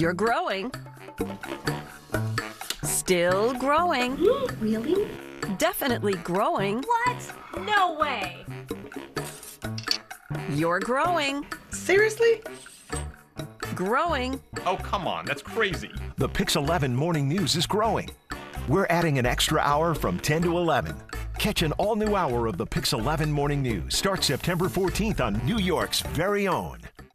You're growing. Still growing. Really? Definitely growing. What? No way. You're growing. Seriously? Growing. Oh, come on, that's crazy. The Pix 11 Morning News is growing. We're adding an extra hour from 10 to 11. Catch an all-new hour of the Pix 11 Morning News. Starts September 14th on New York's very own